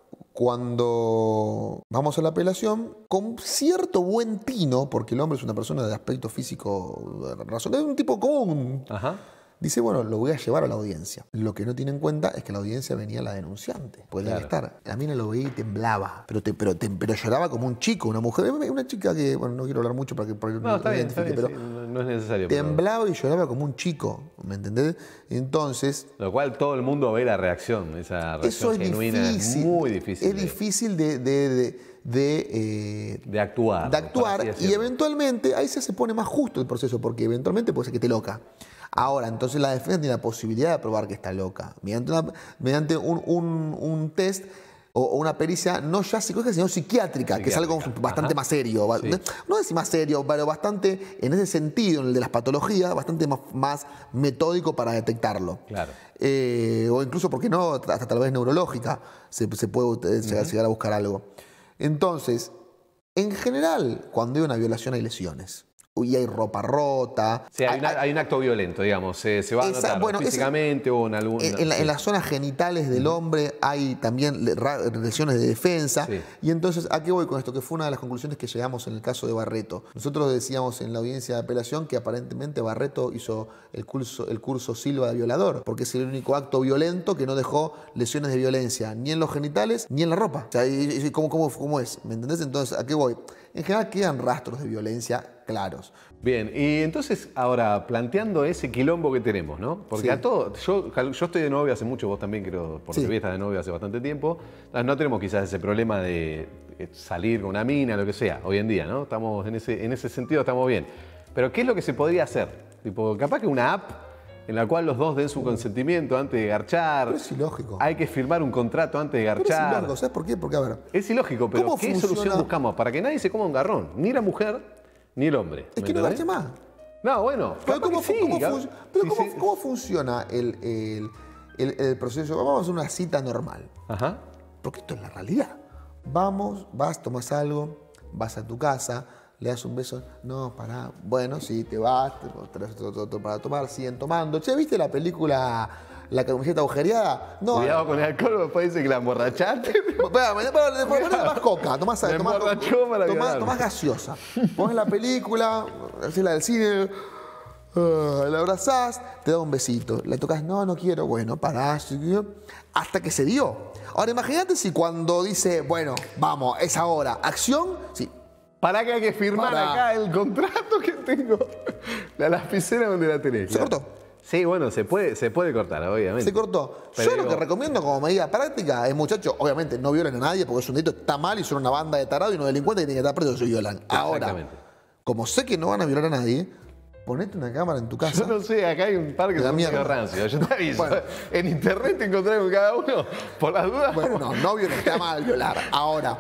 Speaker 2: cuando vamos a la apelación, con cierto buen tino, porque el hombre es una persona de aspecto físico razonable, es un tipo común,
Speaker 1: Ajá.
Speaker 2: dice, bueno, lo voy a llevar a la audiencia. Lo que no tiene en cuenta es que a la audiencia venía la denunciante. Podría estar. La mina lo veía y temblaba. Pero lloraba como un chico, una mujer. Una chica que, bueno, no quiero hablar mucho para que
Speaker 1: No, está bien, pero
Speaker 2: pero
Speaker 1: no es necesario.
Speaker 2: temblaba y lloraba como un chico. ¿Me entendés? Entonces,
Speaker 1: Lo cual todo el mundo ve la reacción. Esa reacción
Speaker 2: eso es
Speaker 1: genuina
Speaker 2: difícil.
Speaker 1: es muy difícil.
Speaker 2: Es difícil
Speaker 1: de actuar.
Speaker 2: de actuar
Speaker 1: por así
Speaker 2: y
Speaker 1: decirlo.
Speaker 2: eventualmente ahí se pone más justo el proceso porque eventualmente puede ser que esté loca. Ahora, entonces la defensa tiene la posibilidad de probar que está loca mediante un test o una pericia no ya psicológica sino psiquiátrica, que es algo bastante más serio.
Speaker 1: Sí.
Speaker 2: No decir más serio, pero bastante en ese sentido, en el de las patologías, bastante más metódico para detectarlo.
Speaker 1: Claro.
Speaker 2: O incluso, ¿por qué no? Hasta tal vez neurológica se puede llegar a buscar algo. Entonces, en general, cuando hay una violación hay lesiones. Y hay ropa rota.
Speaker 1: Sí, hay un acto violento, digamos. Se va a notar físicamente o en algún...
Speaker 2: En las zonas genitales del hombre hay también lesiones de defensa.
Speaker 1: Sí.
Speaker 2: Y entonces, ¿a qué voy con esto? Que fue una de las conclusiones que llegamos en el caso de Barreto. Nosotros decíamos en la audiencia de apelación que aparentemente Barreto hizo el curso Silva de violador, porque es el único acto violento que no dejó lesiones de violencia, ni en los genitales, ni en la ropa. O sea, ¿cómo es? ¿Me entendés? Entonces, ¿a qué voy? En general quedan rastros de violencia claros.
Speaker 1: Bien, y entonces ahora planteando ese quilombo que tenemos, ¿no? Porque
Speaker 2: Sí.
Speaker 1: a todo, yo estoy de novio hace mucho, vos también creo, por
Speaker 2: Sí.
Speaker 1: lo que vi, estás de novio hace bastante tiempo. No tenemos quizás ese problema de salir con una mina, lo que sea, hoy en día, ¿no? Estamos en ese sentido estamos bien. Pero ¿qué es lo que se podría hacer? Tipo, capaz que una app en la cual los dos den su consentimiento antes de garchar.
Speaker 2: Pero es ilógico.
Speaker 1: Hay que firmar un contrato antes de
Speaker 2: Pero es
Speaker 1: garchar.
Speaker 2: ilógico, ¿sabes por qué? Porque, a ver,
Speaker 1: Es ilógico, pero
Speaker 2: ¿cómo
Speaker 1: ¿qué
Speaker 2: funciona?
Speaker 1: solución buscamos? Para que nadie se coma un garrón. Ni la mujer, ni el hombre.
Speaker 2: es
Speaker 1: ¿Me
Speaker 2: que no
Speaker 1: entendés?
Speaker 2: garche más.
Speaker 1: No, bueno.
Speaker 2: Pero
Speaker 1: capaz
Speaker 2: ¿cómo,
Speaker 1: que sí,
Speaker 2: cómo
Speaker 1: capaz-
Speaker 2: fun- pero
Speaker 1: sí,
Speaker 2: cómo-
Speaker 1: sí.
Speaker 2: cómo funciona el proceso? Vamos a hacer una cita normal.
Speaker 1: Ajá.
Speaker 2: Porque esto es la realidad. Vamos, vas, tomas algo, vas a tu casa, le das un beso. No, pará. Bueno, sí, te vas, te traes otro para tomar, siguen tomando. Che, ¿viste la película La camiseta agujereada? No.
Speaker 1: Cuidado con el alcohol, después dice que la emborrachaste.
Speaker 2: Ponés más coca, tomás
Speaker 1: Me emborrachó para violarme.
Speaker 2: tomás gaseosa. Pones la película, haces la del cine, la abrazás, te da un besito. Le tocas, no, no quiero, bueno, parás, hasta que se dio. Ahora imagínate si cuando dice, bueno, vamos, es ahora, acción, sí.
Speaker 1: ¿Para qué hay que firmar
Speaker 2: Pará.
Speaker 1: acá el contrato que tengo? La lapicera donde la tenés.
Speaker 2: Se
Speaker 1: claro.
Speaker 2: cortó.
Speaker 1: Sí, bueno, se puede cortar, obviamente.
Speaker 2: Se cortó.
Speaker 1: Pero
Speaker 2: Yo lo
Speaker 1: digo-
Speaker 2: que recomiendo como medida práctica es, muchachos, obviamente no violen a nadie porque es un delito, está mal y son una banda de tarados y unos delincuentes que tienen que estar presos si violan. Ahora,
Speaker 1: Exactamente.
Speaker 2: como sé que no van a violar a nadie, ponete una cámara en tu casa.
Speaker 1: Yo no sé, acá hay un par que
Speaker 2: De la
Speaker 1: son medio
Speaker 2: mierda.
Speaker 1: rancios. Yo te aviso.
Speaker 2: Bueno.
Speaker 1: En internet te encontré con cada uno. Por las dudas.
Speaker 2: Bueno, no violen, está mal violar. Ahora,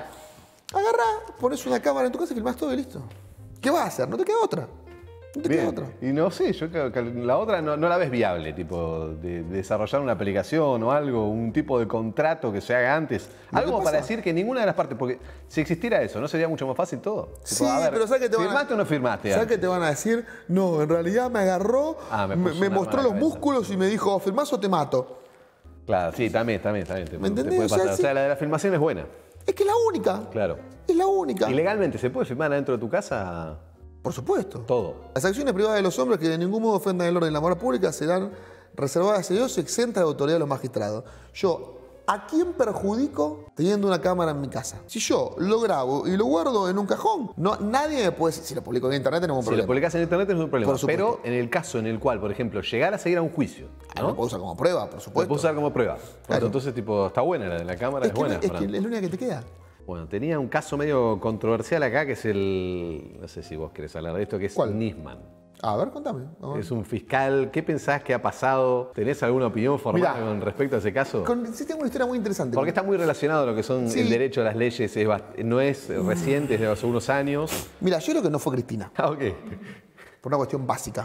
Speaker 2: agarrá, pones una cámara en tu casa y filmás todo y listo. ¿Qué vas a hacer? No te queda otra. No te queda
Speaker 1: Bien.
Speaker 2: otra.
Speaker 1: Y no sé, yo creo que la otra no la ves viable, tipo, de desarrollar una aplicación o algo, un tipo de contrato que se haga antes.
Speaker 2: Lo
Speaker 1: Algo
Speaker 2: que
Speaker 1: para
Speaker 2: pasa-
Speaker 1: decir que ninguna de las partes, porque si existiera eso, ¿no sería mucho más fácil todo? Tipo,
Speaker 2: Sí,
Speaker 1: a ver,
Speaker 2: pero ¿sabes qué te van a
Speaker 1: ¿firmaste o no firmaste?
Speaker 2: ¿Sabes qué te van a decir? No, en realidad me agarró,
Speaker 1: Ah, me
Speaker 2: me,
Speaker 1: puso
Speaker 2: me
Speaker 1: una
Speaker 2: mostró
Speaker 1: mano
Speaker 2: los
Speaker 1: en la cabeza.
Speaker 2: músculos y me dijo, ¿firmás o te mato?
Speaker 1: Claro, sí, también. Te
Speaker 2: entendés?
Speaker 1: puede
Speaker 2: O sea,
Speaker 1: pasar. O
Speaker 2: sí.
Speaker 1: sea, la de la filmación es buena.
Speaker 2: Es que es la única.
Speaker 1: Claro.
Speaker 2: Es la única.
Speaker 1: ¿Y legalmente se puede filmar adentro de tu casa
Speaker 2: Por supuesto.
Speaker 1: todo?
Speaker 2: Las acciones privadas de los hombres que de ningún modo ofendan el orden y la moral pública serán reservadas a Dios y exentas de autoridad de los magistrados. Yo, ¿a quién perjudico teniendo una cámara en mi casa? Si yo lo grabo y lo guardo en un cajón, no, nadie me puede decir, si lo publico en internet tenemos un
Speaker 1: Si lo
Speaker 2: problema.
Speaker 1: publicas en internet no es un problema.
Speaker 2: Por supuesto.
Speaker 1: Pero en el caso en el cual, por ejemplo, llegar a seguir a un juicio,
Speaker 2: Ah,
Speaker 1: ¿no?
Speaker 2: lo puedo usar como prueba, por
Speaker 1: Lo
Speaker 2: supuesto.
Speaker 1: puedo usar como prueba.
Speaker 2: Claro.
Speaker 1: Entonces, tipo, está buena la cámara, es,
Speaker 2: Es que,
Speaker 1: buena.
Speaker 2: es que
Speaker 1: Fran.
Speaker 2: es la única que te queda.
Speaker 1: Bueno, tenía un caso medio controversial acá que es el. No sé si vos querés hablar de esto, que es
Speaker 2: ¿Cuál?
Speaker 1: Nisman.
Speaker 2: A ver, contame. A ver.
Speaker 1: Es un fiscal. ¿Qué pensás que ha pasado? ¿Tenés alguna opinión formada
Speaker 2: Mirá,
Speaker 1: con respecto a ese caso?
Speaker 2: Sí, tengo una historia muy interesante.
Speaker 1: Porque está muy relacionado a lo que son
Speaker 2: Sí.
Speaker 1: el derecho a las leyes. No es reciente, es de hace unos años.
Speaker 2: Mira, yo creo que no fue Cristina,
Speaker 1: Ah, ok.
Speaker 2: por una cuestión básica.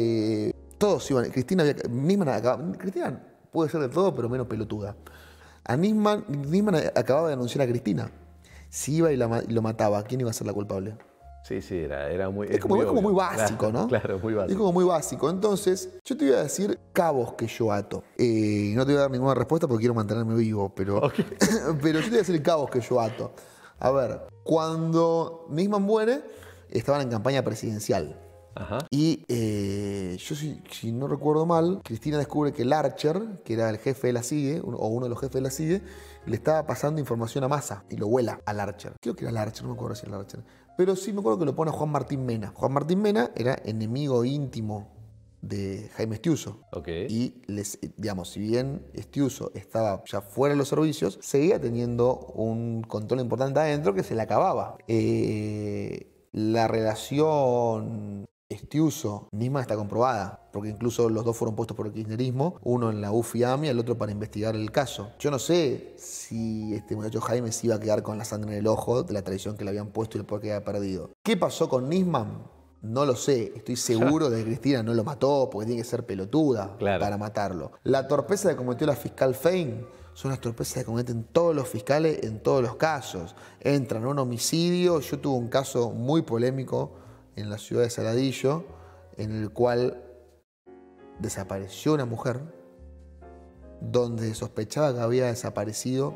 Speaker 2: Todos iban. Cristina puede ser de todo, pero menos pelotuda. Nisman acababa de denunciar a Cristina. Si iba y lo mataba, ¿quién iba a ser la culpable?
Speaker 1: Sí, era muy.
Speaker 2: Es como
Speaker 1: obvio.
Speaker 2: muy básico,
Speaker 1: Claro,
Speaker 2: ¿no?
Speaker 1: Claro, muy básico.
Speaker 2: Es como muy básico. Entonces, yo te voy a decir cabos que yo ato. No te voy a dar ninguna respuesta porque quiero mantenerme vivo, pero, pero yo te voy a decir cabos que yo ato. A ver, cuando Nisman muere, estaban en campaña presidencial.
Speaker 1: Ajá.
Speaker 2: Y yo, si no recuerdo mal, Cristina descubre que el Archer, que era el jefe de la CIE, o uno de los jefes de la CIE, le estaba pasando información a Massa y lo vuela al Archer. Creo que era el Archer, no me acuerdo si era el Archer. Pero sí me acuerdo que lo pone a Juan Martín Mena. Juan Martín Mena era enemigo íntimo de Jaime Estiuso.
Speaker 1: Ok.
Speaker 2: Y, digamos, si bien Estiuso estaba ya fuera de los servicios, seguía teniendo un control importante adentro que se le acababa. La relación Estiuso-Nisman está comprobada, porque incluso los dos fueron puestos por el kirchnerismo, uno en la UFI-AMI y el otro para investigar el caso. Yo no sé si este muchacho Jaime se iba a quedar con la sangre en el ojo de la traición que le habían puesto y el poder que había perdido. ¿Qué pasó con Nisman? No lo sé. Estoy seguro de que Cristina no lo mató porque tiene que ser pelotuda
Speaker 1: Claro.
Speaker 2: para matarlo. La torpeza que cometió la fiscal Fein son las torpezas que cometen todos los fiscales en todos los casos. Entran a un homicidio. Yo tuve un caso muy polémico en la ciudad de Saladillo, en el cual desapareció una mujer, donde sospechaba que había desaparecido,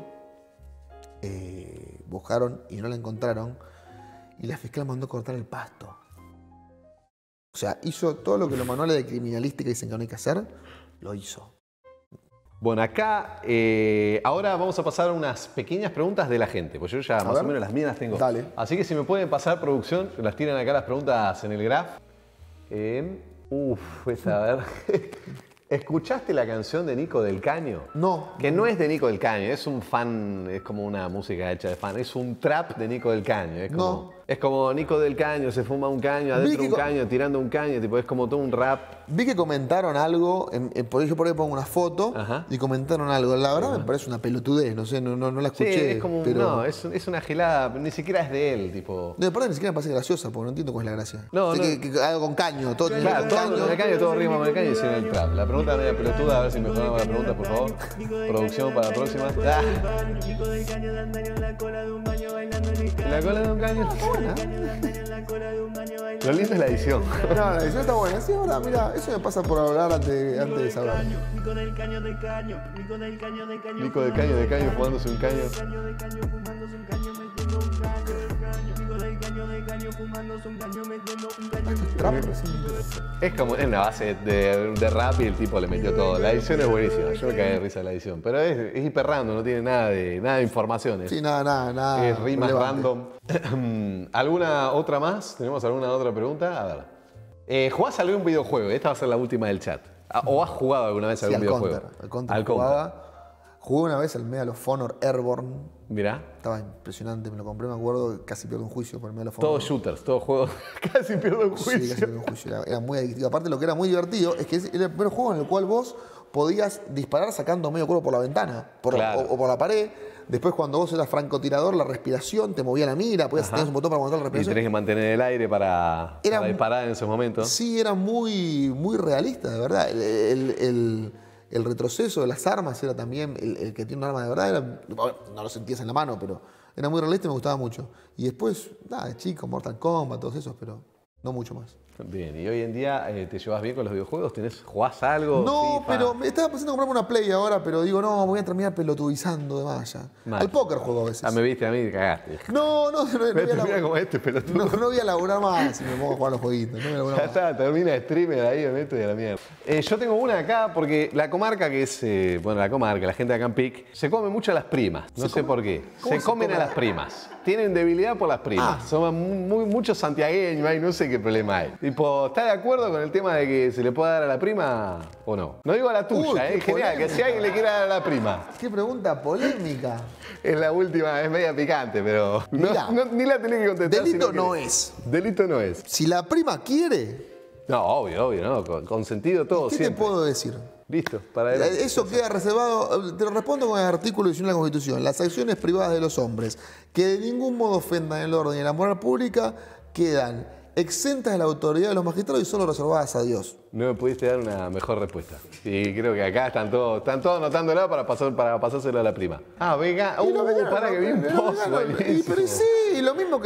Speaker 2: buscaron y no la encontraron, y la fiscal mandó cortar el pasto. O sea, hizo todo lo que los manuales de criminalística dicen que no hay que hacer, lo hizo.
Speaker 1: Bueno, acá ahora vamos a pasar unas pequeñas preguntas de la gente, pues yo ya más
Speaker 2: ver.
Speaker 1: o menos las mías las tengo.
Speaker 2: Dale.
Speaker 1: Así que si me pueden pasar producción, las tiran acá las preguntas en el graph. Esta, a ver. ¿Escuchaste la canción de Nico del Caño?
Speaker 2: No.
Speaker 1: Que no es de Nico del Caño, es un fan, es como una música hecha de fan. Es un trap de Nico del Caño. Es como Nico del Caño, se fuma un caño, adentro un caño, tirando un caño, tipo, es como todo un rap.
Speaker 2: Vi que comentaron algo, por eso por ahí pongo una foto, y comentaron algo. La verdad me parece una pelotudez, no sé, no la escuché.
Speaker 1: Sí, es como,
Speaker 2: pero...
Speaker 1: no, es una gelada, ni siquiera es de él, tipo.
Speaker 2: No, aparte ni siquiera me parece graciosa, porque no entiendo cuál es la gracia.
Speaker 1: No,
Speaker 2: sé que algo con caño, todo tiene
Speaker 1: Claro, todo con el caño, todo rima con el caño y sin el trap. La pregunta media pelotuda, a ver si mejoramos la pregunta, por favor. Producción para la próxima. Ah. La cola de un caño. Lo lindo es la edición.
Speaker 2: No, la edición está buena. Sí, ahora, mira, eso me pasa por hablar antes de saber.
Speaker 1: Nico del caño, de caño, fumándose un caño. Es como en la base de rap y el tipo le metió todo. La edición es buenísima. Yo me cagué de risa de la edición. Pero es hiper random, no tiene nada de informaciones.
Speaker 2: Sí, nada.
Speaker 1: Es rimas random. ¿Alguna otra más? ¿Tenemos alguna otra pregunta? A ver. ¿Jugás algún videojuego? Esta va a ser la última del chat. ¿O has jugado alguna vez algún videojuego?
Speaker 2: Al Counter jugaba. Jugué una vez al Medal of Honor Airborne.
Speaker 1: Mirá.
Speaker 2: Estaba impresionante, me lo compré, me acuerdo, casi pierdo un juicio por el Medal of Honor.
Speaker 1: Todos shooters, todos juegos, casi pierdo un juicio.
Speaker 2: Sí, casi pierdo un juicio, era muy adictivo. Aparte lo que era muy divertido es que era el primer juego en el cual vos podías disparar sacando medio cuerpo por la ventana o por la pared. Después cuando vos eras francotirador, la respiración te movía la mira, tenías un botón para aguantar la respiración.
Speaker 1: Y tenés que mantener el aire para disparar en esos momentos.
Speaker 2: Sí, era muy realista, de verdad. El retroceso de las armas era también, el que tiene un arma de verdad, no lo sentías en la mano, pero era muy realista y me gustaba mucho. Y después, nada, de chico, Mortal Kombat, todos esos, pero no mucho más.
Speaker 1: Bien, ¿y hoy en día te llevas bien con los videojuegos? ¿Jugás algo?
Speaker 2: No,
Speaker 1: FIFA?
Speaker 2: pero me estaba pensando en comprarme una Play ahora, pero digo, no, me voy a terminar pelotudizando de más ya. Al póker juego a veces.
Speaker 1: Me viste a mí y cagaste.
Speaker 2: No voy a laburar.
Speaker 1: Como este pelotudo.
Speaker 2: No voy a laburar más si me pongo a jugar los jueguitos. No voy a laburar
Speaker 1: ya está, termina streamer ahí, me meto y a la mierda. Yo tengo una acá porque la comarca que es, la gente de acá en Pic, se come mucho a las primas. No sé por qué. Se comen a las primas. Tienen debilidad por las primas. Son muchos santiagueños ahí, no sé qué problema hay. Tipo, ¿estás de acuerdo con el tema de que se le pueda dar a la prima o no? No digo a la tuya, es genial, que si alguien le quiere dar a la prima.
Speaker 2: Qué pregunta polémica.
Speaker 1: Es la última, es media picante, pero ni la tenés que contestar.
Speaker 2: Delito no es.
Speaker 1: Delito no es.
Speaker 2: Si la prima quiere...
Speaker 1: No, obvio, ¿no? Con sentido todo
Speaker 2: ¿Qué
Speaker 1: siempre.
Speaker 2: te puedo decir?
Speaker 1: Listo, para adelante.
Speaker 2: Eso queda reservado, te lo respondo con el artículo 19 de la Constitución. Las acciones privadas de los hombres que de ningún modo ofendan el orden y la moral pública quedan exentas de la autoridad de los magistrados y solo reservadas a Dios.
Speaker 1: No me pudiste dar una mejor respuesta. Y creo que acá están todos anotándola para pasárselo a la prima. Vegano. Para que vi un post.
Speaker 2: Pero sí, lo mismo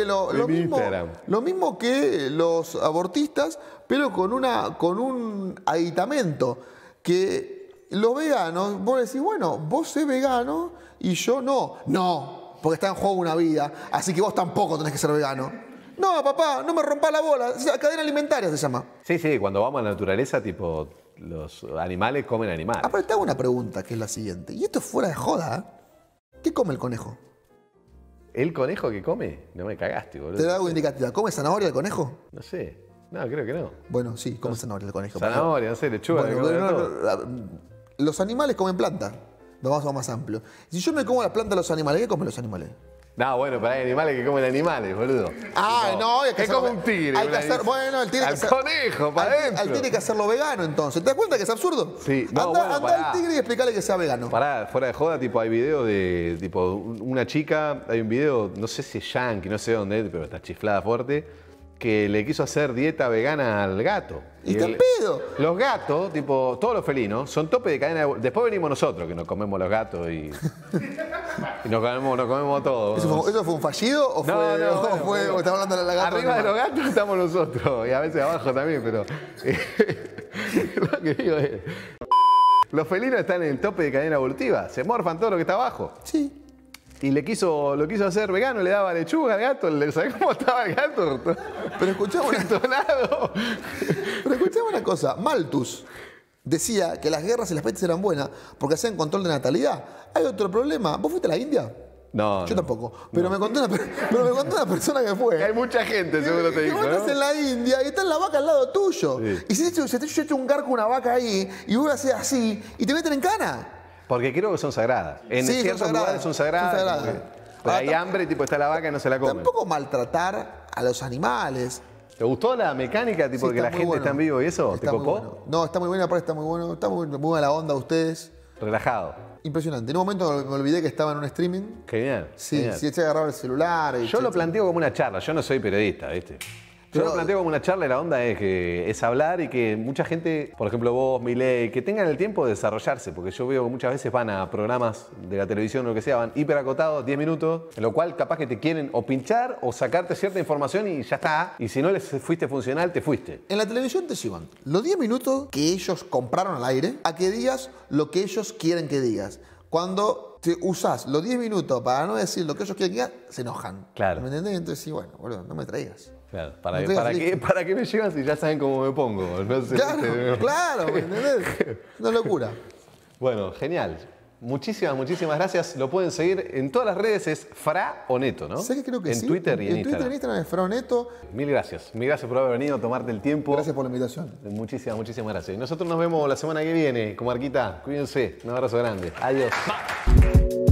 Speaker 2: que los abortistas, pero con un aditamento. Que los veganos, vos decís, bueno, vos sos vegano y yo no. No, porque está en juego una vida, así que vos tampoco tenés que ser vegano. No, papá, no me rompas la bola. Cadena alimentaria se llama.
Speaker 1: Sí, cuando vamos a la naturaleza, tipo, los animales comen animales.
Speaker 2: Pero te hago una pregunta, que es la siguiente. Y esto es fuera de joda. ¿Qué come el conejo?
Speaker 1: ¿El conejo que come? No me cagaste, boludo.
Speaker 2: Te da algo indicativa. ¿Come zanahoria el conejo?
Speaker 1: No sé. No, creo que no.
Speaker 2: Bueno, sí, come zanahoria el conejo.
Speaker 1: Zanahoria, no sé, lechuga.
Speaker 2: Los animales comen planta. Vamos más amplio. Si yo me como las plantas de los animales, ¿qué comen los animales?
Speaker 1: No, bueno, pero hay animales que comen animales, boludo.
Speaker 2: Hay que
Speaker 1: es como un tigre.
Speaker 2: Hay que hacer, bueno, él tiene que hacer.
Speaker 1: Conejo, para adentro.
Speaker 2: Él tiene que hacerlo vegano, entonces. ¿Te das cuenta que es absurdo?
Speaker 1: Sí,
Speaker 2: anda al tigre y explicarle que sea vegano.
Speaker 1: Fuera de joda, tipo, hay videos de, tipo, una chica, hay un video, no sé si es yankee, no sé dónde, pero está chiflada fuerte, que le quiso hacer dieta vegana al gato.
Speaker 2: ¿Y te pedo?
Speaker 1: Los gatos, tipo, todos los felinos, son tope de cadena de... Después venimos nosotros, que nos comemos los gatos y nos comemos todo.
Speaker 2: ¿Eso fue un fallido o fue o estamos hablando de la gata?
Speaker 1: Arriba de los gatos estamos nosotros, y a veces abajo también, pero... lo que digo es... Los felinos están en el tope de cadena evolutiva, se morfan todo lo que está abajo.
Speaker 2: Sí.
Speaker 1: Y lo quiso hacer vegano, le daba lechuga al gato, ¿sabés cómo estaba el gato?
Speaker 2: Pero escuchame una cosa, Malthus decía que las guerras y las pestes eran buenas porque hacían control de natalidad. Hay otro problema, ¿vos fuiste a la India? No, yo tampoco. Pero, me contó una persona que fue.
Speaker 1: Hay mucha gente, seguro te dijo,
Speaker 2: vos estás
Speaker 1: ¿no?
Speaker 2: en la India y está la vaca al lado tuyo.
Speaker 1: Sí.
Speaker 2: Y si se te echa un garco una vaca ahí y vos haces así y te meten en cana.
Speaker 1: Porque creo que son sagradas. En
Speaker 2: Sí,
Speaker 1: ciertos
Speaker 2: son sagradas,
Speaker 1: lugares son sagradas.
Speaker 2: son sagradas.
Speaker 1: Pero hay hambre, tipo está la vaca y no se la comen.
Speaker 2: Tampoco maltratar a los animales.
Speaker 1: ¿Te gustó la mecánica, tipo
Speaker 2: Sí,
Speaker 1: que la
Speaker 2: muy
Speaker 1: gente
Speaker 2: bueno.
Speaker 1: está en vivo y eso?
Speaker 2: Está
Speaker 1: ¿Te
Speaker 2: muy
Speaker 1: copó?
Speaker 2: bueno. No, está muy buena, aparte está muy bueno. Está muy buena la onda de ustedes.
Speaker 1: Relajado.
Speaker 2: Impresionante. En un momento me olvidé que estaba en un streaming.
Speaker 1: Genial.
Speaker 2: Sí,
Speaker 1: genial.
Speaker 2: sí, eché a agarrar el celular.
Speaker 1: Yo lo planteo como una charla, yo no soy periodista, ¿viste? Yo lo planteo como una charla y la onda es que es hablar y que mucha gente, por ejemplo vos, Milei, que tengan el tiempo de desarrollarse, porque yo veo que muchas veces van a programas de la televisión o lo que sea, van hiperacotados, 10 minutos, en lo cual capaz que te quieren o pinchar o sacarte cierta información y ya está. Y si no les fuiste funcional, te fuiste.
Speaker 2: En la televisión te llevan los 10 minutos que ellos compraron al aire a que digas lo que ellos quieren que digas. Cuando te usás los 10 minutos para no decir lo que ellos quieren que digas, se enojan.
Speaker 1: Claro.
Speaker 2: ¿Me entendés? Entonces sí, bueno, boludo, no me traigas.
Speaker 1: Claro,
Speaker 2: No te digas
Speaker 1: ¿para qué me llevan si ya saben cómo me pongo? No sé,
Speaker 2: Claro, claro, ¿me entendés? Una locura.
Speaker 1: Bueno, genial. Muchísimas gracias. Lo pueden seguir en todas las redes, es Fra o Neto, ¿no?
Speaker 2: ¿Sabes que creo que
Speaker 1: en
Speaker 2: sí?
Speaker 1: Twitter y en
Speaker 2: Twitter y
Speaker 1: Instagram.
Speaker 2: en Instagram es Froneto.
Speaker 1: Mil gracias por haber venido, tomarte el tiempo.
Speaker 2: Gracias por la invitación.
Speaker 1: Muchísimas gracias. Y nosotros nos vemos la semana que viene, Comarquita. Cuídense. Un abrazo grande. Adiós.